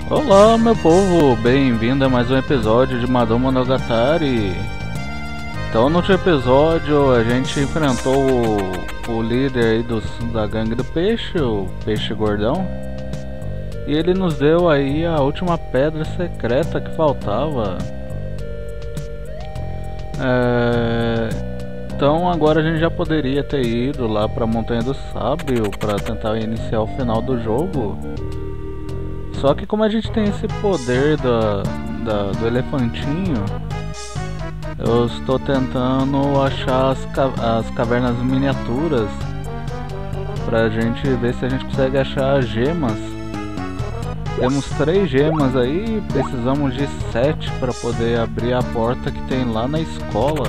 Olá, meu povo, bem-vindo a mais um episódio de Madoka Monogatari. Então, no último episódio, a gente enfrentou o líder aí da gangue do peixe, o peixe gordão. E ele nos deu aí a última pedra secreta que faltava. Então agora a gente já poderia ter ido lá pra Montanha do Sábio para tentar iniciar o final do jogo. Só que como a gente tem esse poder do elefantinho, eu estou tentando achar as cavernas miniaturas pra gente ver se a gente consegue achar as gemas. Temos 3 gemas aí, precisamos de 7 para poder abrir a porta que tem lá na escola.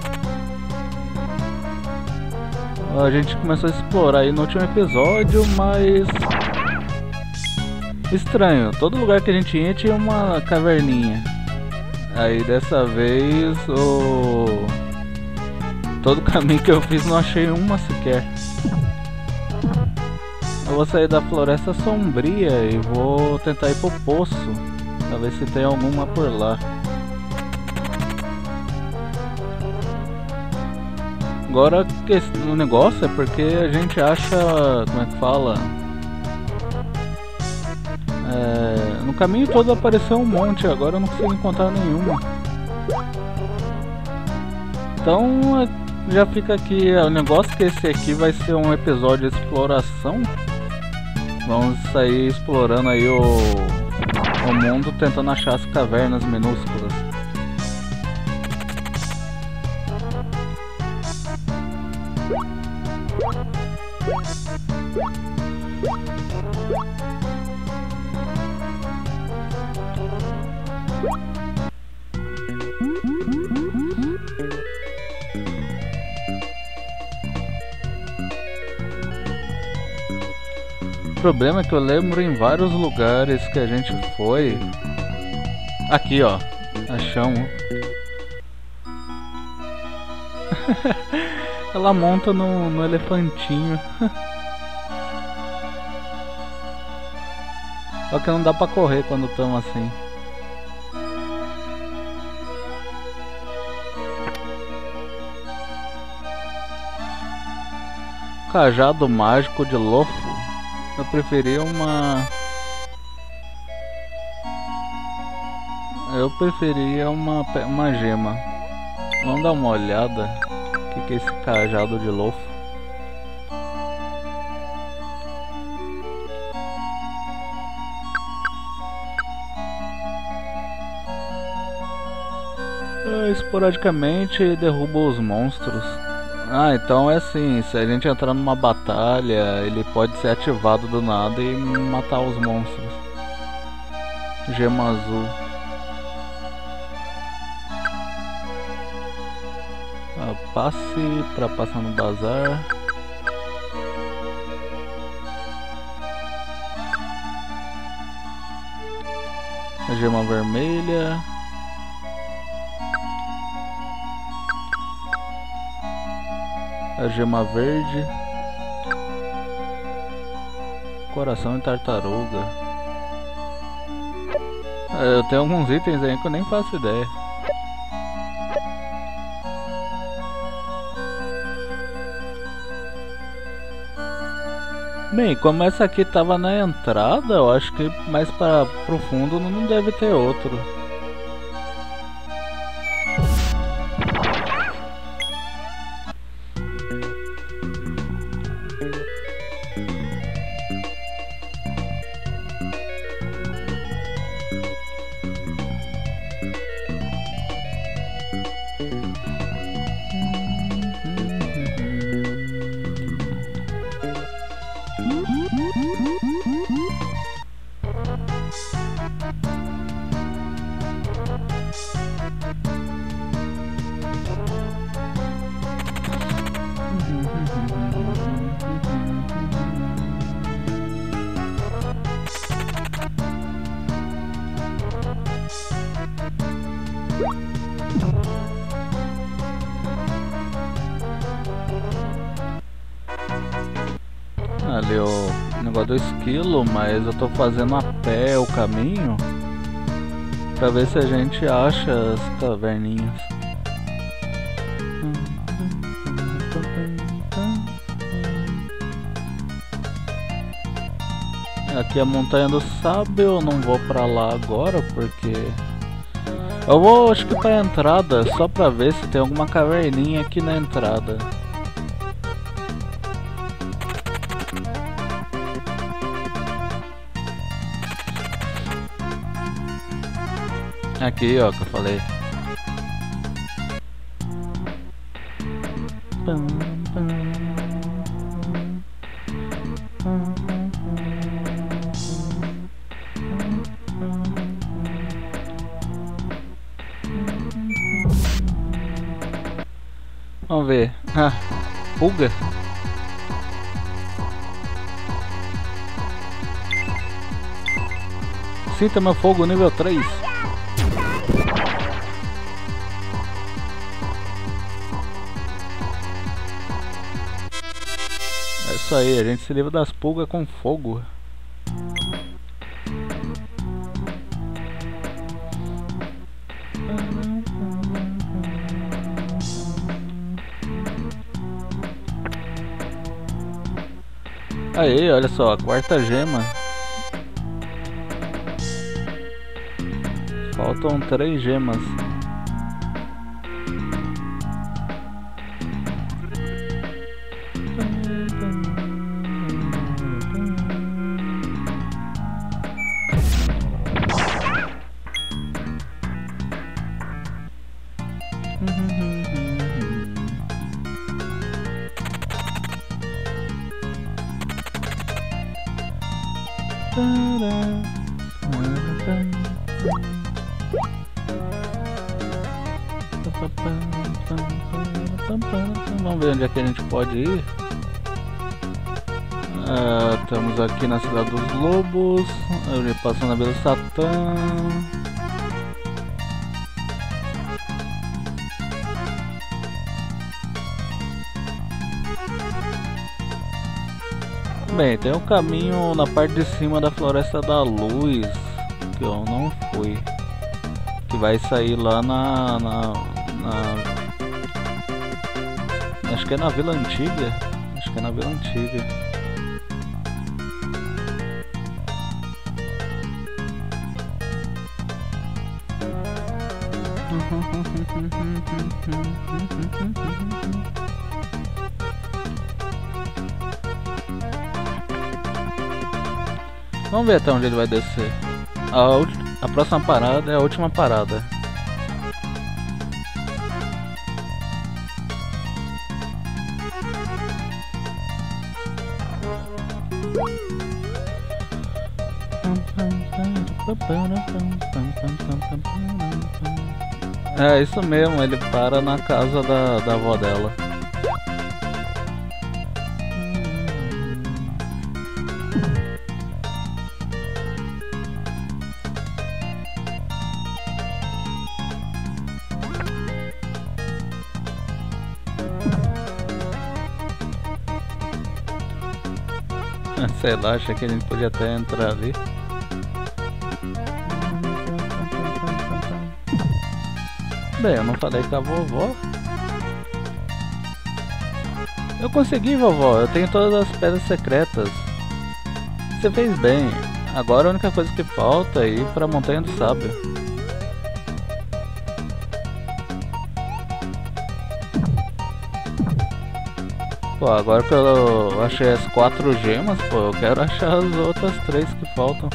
A gente começou a explorar aí no último episódio, mas estranho, todo lugar que a gente ia tinha uma caverninha. Aí dessa vez todo caminho que eu fiz não achei uma sequer. Eu vou sair da floresta sombria e vou tentar ir pro poço pra ver se tem alguma por lá. Agora o negócio é porque a gente acha, como é que fala? No caminho todo apareceu um monte, agora eu não consigo encontrar nenhuma. Então já fica aqui o negócio que esse aqui vai ser um episódio de exploração. Vamos sair explorando aí o mundo, tentando achar as cavernas minúsculas. O problema é que eu lembro em vários lugares que a gente foi. Aqui ó, achamos. Ela monta no elefantinho. Só que não dá pra correr quando estamos assim. Cajado mágico de Lofo. Eu preferia uma gema. Vamos dar uma olhada. O que é esse cajado de Lofo? Esporadicamente derruba os monstros. Ah, então é assim, se a gente entrar numa batalha, ele pode ser ativado do nada e matar os monstros. Gema azul. Passe para passar no bazar. A gema vermelha. A gema verde. Coração e tartaruga. Eu tenho alguns itens aí que eu nem faço ideia. Bem, como essa aqui tava na entrada, eu acho que mais para pro fundo não deve ter outro. ali o negócio do esquilo, mas eu tô fazendo a pé o caminho pra ver se a gente acha as caverninhas. Aqui é a Montanha do Sábio, eu não vou pra lá agora porque eu vou, acho que pra entrada, só pra ver se tem alguma caverninha aqui na entrada. Aqui, ó, que eu falei. Vamos ver. Ah, pulga. Sinta meu fogo nível 3. É isso aí, a gente se livra das pulgas com fogo. Aí, olha só, a quarta gema. Faltam 3 gemas. Vamos ver onde é que a gente pode ir. Estamos aqui na Cidade dos Lobos. Passando a Vila Satã. Bem, tem um caminho na parte de cima da Floresta da Luz que eu não fui, que vai sair lá acho que é na Vila Antiga. Acho que é na Vila Antiga. Vamos ver até onde ele vai descer. A próxima parada é a última parada. É isso mesmo, ele para na casa da avó dela. Sei lá, achei que a gente podia até entrar ali. Bem, eu não falei com a vovó. Eu consegui, vovó. Eu tenho todas as pedras secretas. Você fez bem. Agora a única coisa que falta é ir pra Montanha do Sábio. Pô, agora que eu achei as 4 gemas, pô, eu quero achar as outras 3 que faltam.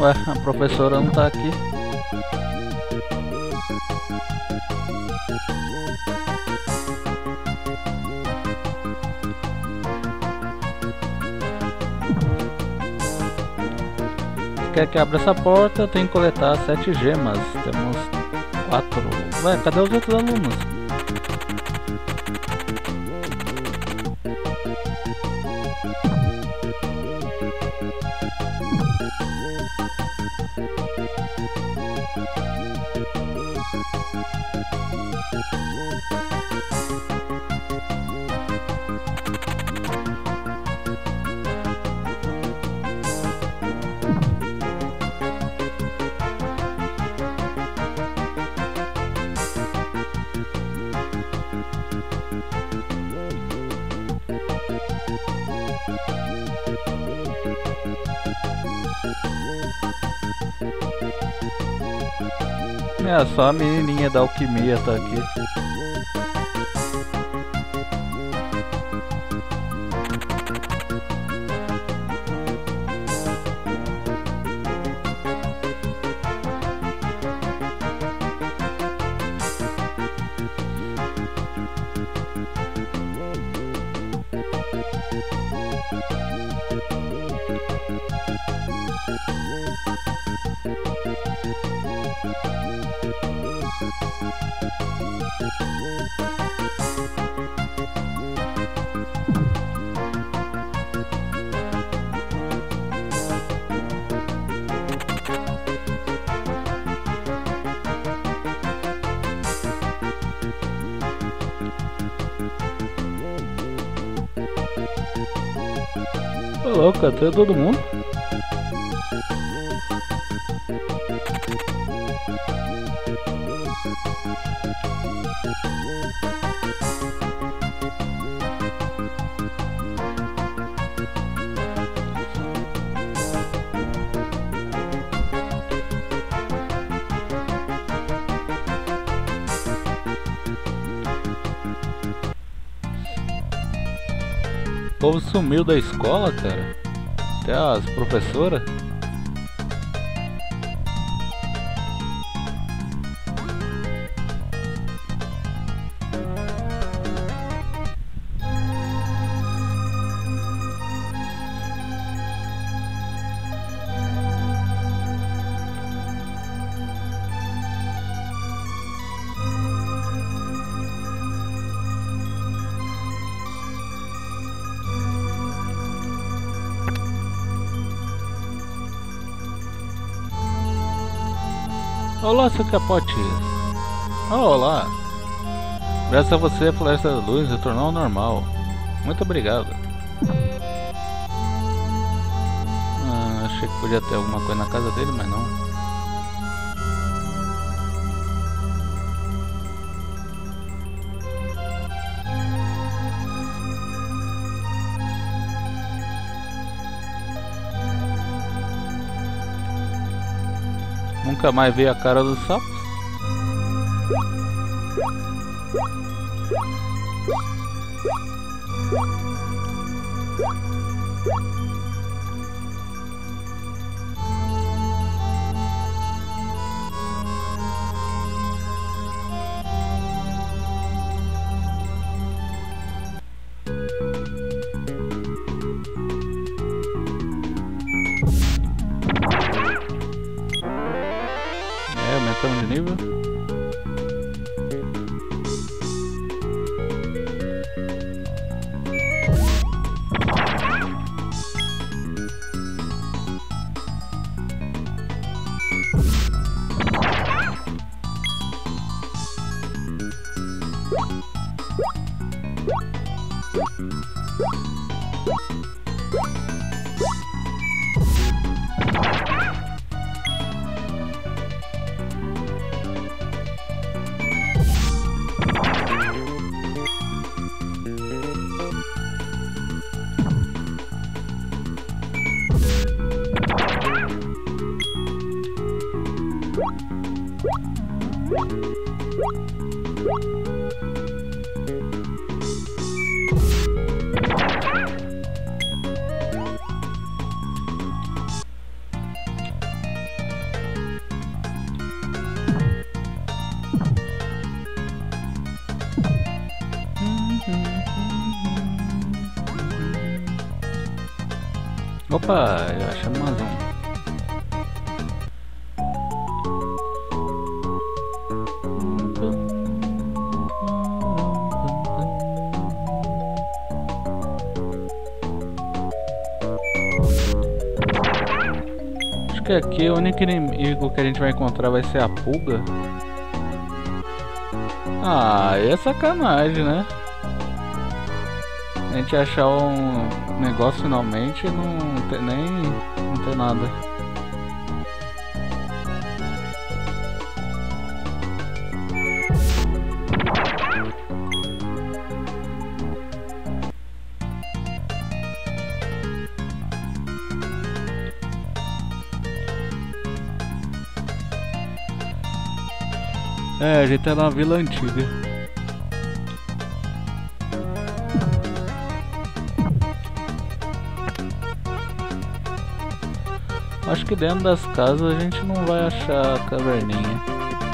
Ué, a professora não tá aqui. Quer que abra essa porta, tem que coletar 7 gemas. Temos 4. Ué, cadê os outros alunos? É, só a menininha da alquimia tá aqui. Ô louco, cadê todo mundo? O povo sumiu da escola, cara. Até as professoras. Olá, seu capote. Olá. Graças a você, a floresta da luz retornou ao normal. Muito obrigado. Achei que podia ter alguma coisa na casa dele, mas não. Nunca mais vi a cara do sapo. Aumentamos de nível. Opa, eu achei mais um. Acho que aqui o único inimigo que a gente vai encontrar vai ser a pulga. Ah, aí é sacanagem, né? A gente achar um negócio finalmente e não tem nada. É, a gente tá na vila antiga. Acho que dentro das casas a gente não vai achar a caverninha.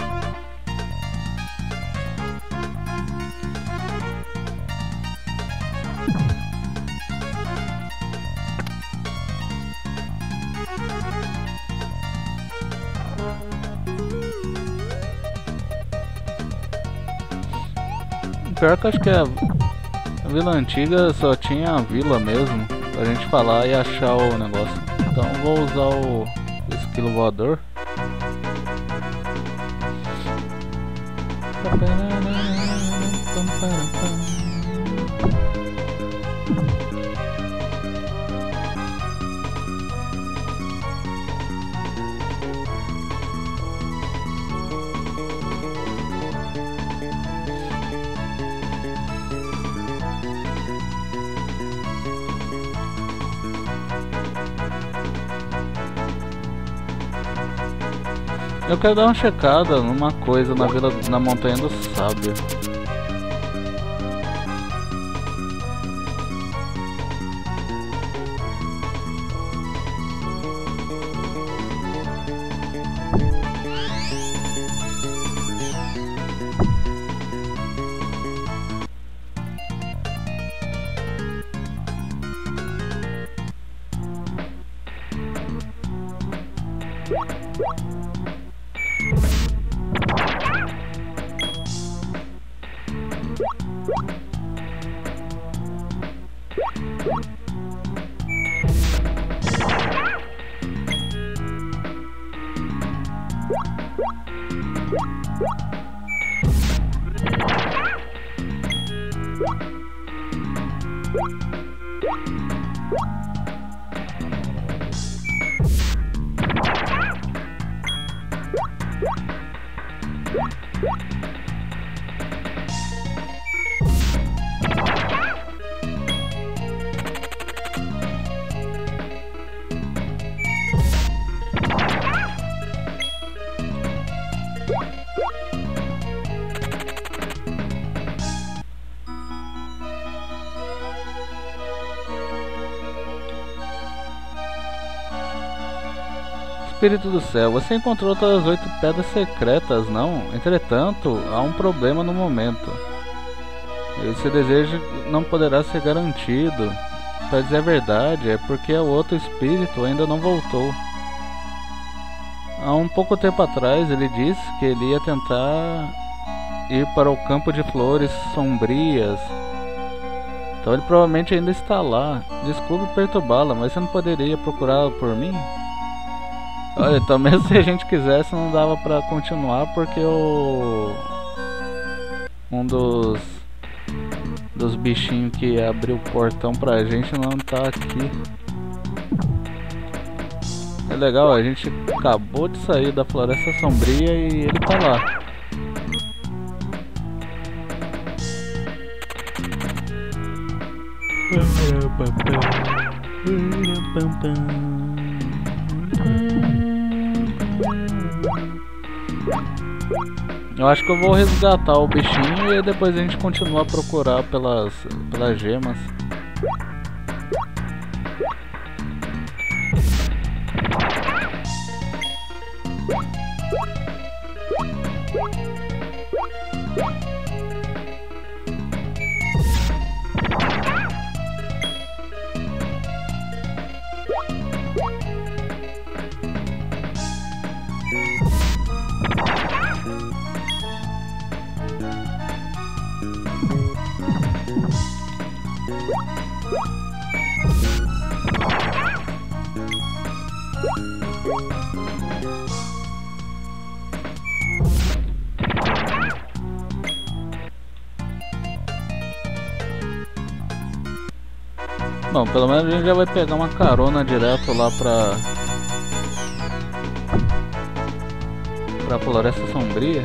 Pior que acho que a vila antiga só tinha a vila mesmo, pra gente falar e achar o negócio. Então vou usar o esquilo voador. Eu quero dar uma checada numa coisa na Montanha do Sábio. Espírito do céu, você encontrou todas as 8 pedras secretas, não? Entretanto, há um problema no momento. Esse desejo não poderá ser garantido. Para dizer a verdade, é porque o outro espírito ainda não voltou. Há um pouco tempo atrás, ele disse que ele ia tentar ir para o campo de flores sombrias. Então ele provavelmente ainda está lá. Desculpe perturbá-la, mas você não poderia procurá-la por mim? Olha, então mesmo se a gente quisesse não dava pra continuar porque um dos bichinhos que abriu o portão pra gente não tá aqui. É legal, a gente acabou de sair da Floresta Sombria e ele tá lá. Eu acho que eu vou resgatar o bichinho e depois a gente continua a procurar pelas gemas. Bom, pelo menos a gente já vai pegar uma carona direto lá pra Floresta Sombria.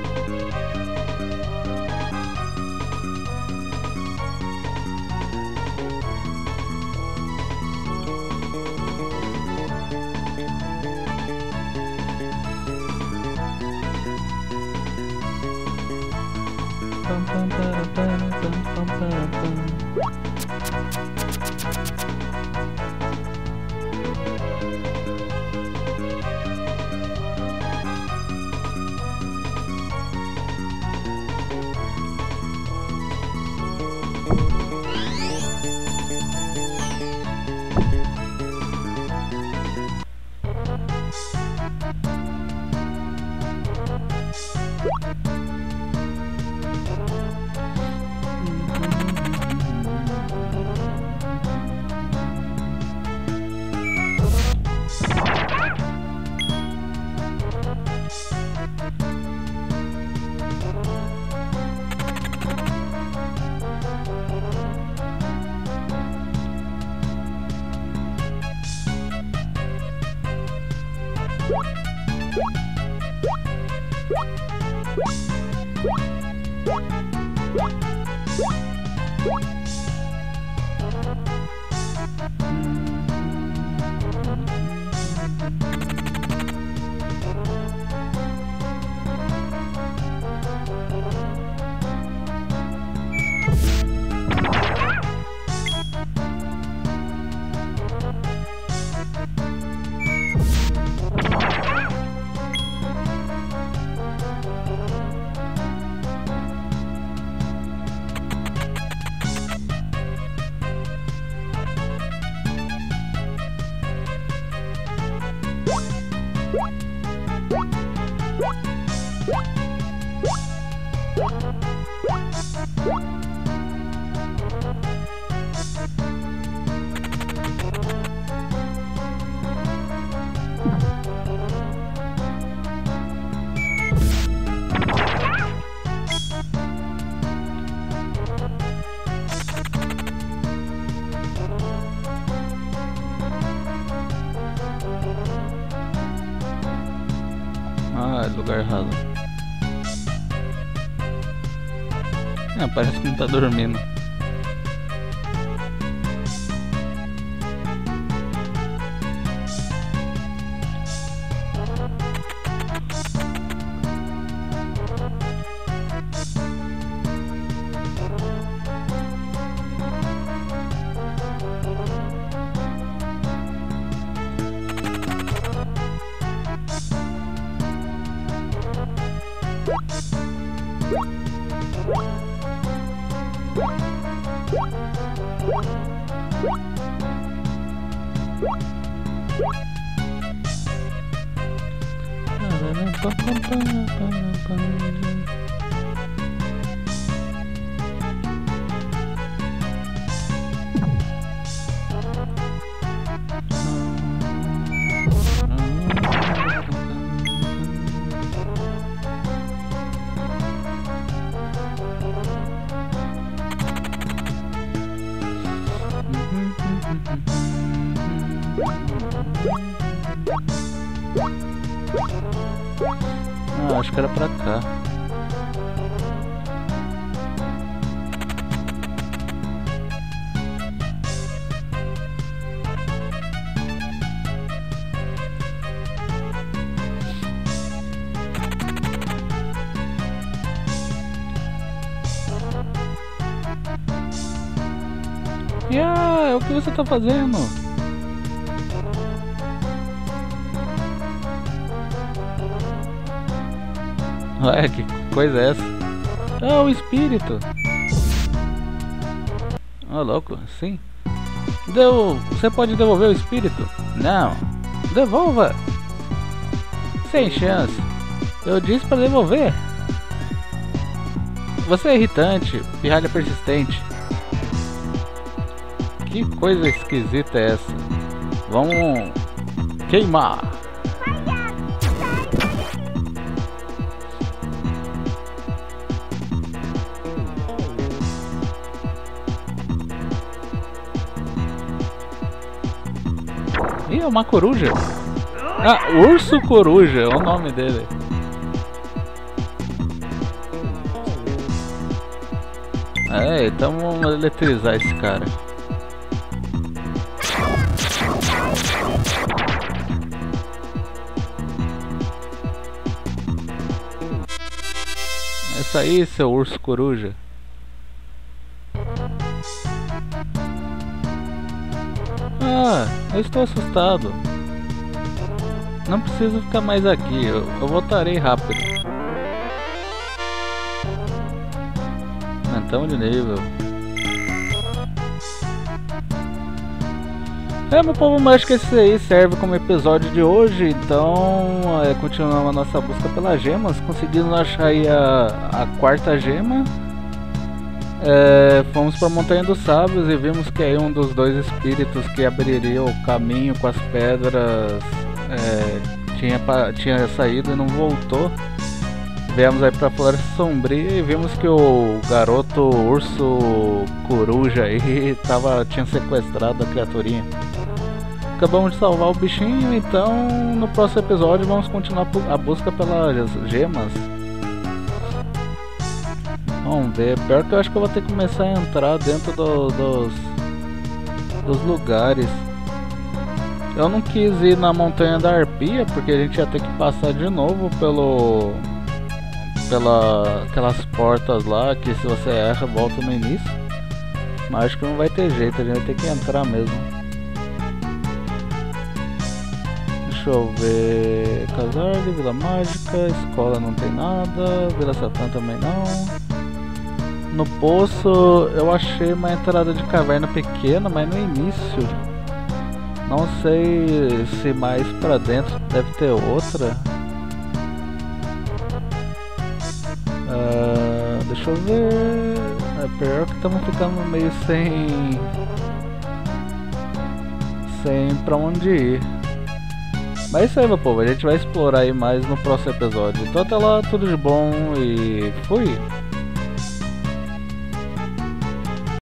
Ah, lugar errado. Parece que não tá dormindo. Ah, acho que era pra cá. É o que você tá fazendo? Ué, que coisa é essa? Ah, o espírito. Ah, louco, sim. Você pode devolver o espírito? Não. Devolva. Sem chance. Eu disse pra devolver. Você é irritante, pirralha persistente. Que coisa esquisita é essa? Vamos queimar. é uma coruja. Ah, Urso Coruja é o nome dele. É, então vamos eletrizar esse cara. É isso aí, seu urso coruja. Ah, eu estou assustado. Não preciso ficar mais aqui, eu voltarei rápido. Aumentamos de nível. Meu povo, mas acho que esse aí serve como episódio de hoje. Então, continuamos a nossa busca pelas gemas. Conseguimos achar aí a quarta gema. Fomos para a Montanha dos Sábios e vimos que aí um dos dois espíritos que abriria o caminho com as pedras tinha saído e não voltou. Viemos aí pra Floresta Sombria e vimos que o garoto urso coruja aí tinha sequestrado a criaturinha. Acabamos de salvar o bichinho, então no próximo episódio vamos continuar a busca pelas gemas. Vamos ver, pior que eu acho que eu vou ter que começar a entrar dentro dos lugares. Eu não quis ir na Montanha da Arpia porque a gente ia ter que passar de novo aquelas portas lá que se você erra volta no início. Mas acho que não vai ter jeito, a gente vai ter que entrar mesmo. Deixa eu ver. Casarde, Vila Mágica, escola não tem nada, Vila Satã também não. No poço eu achei uma entrada de caverna pequena, mas no início. Não sei se mais pra dentro deve ter outra. Deixa eu ver. É pior que estamos ficando meio sem pra onde ir. Mas é isso aí, meu povo, a gente vai explorar aí mais no próximo episódio. Então até lá, tudo de bom e fui!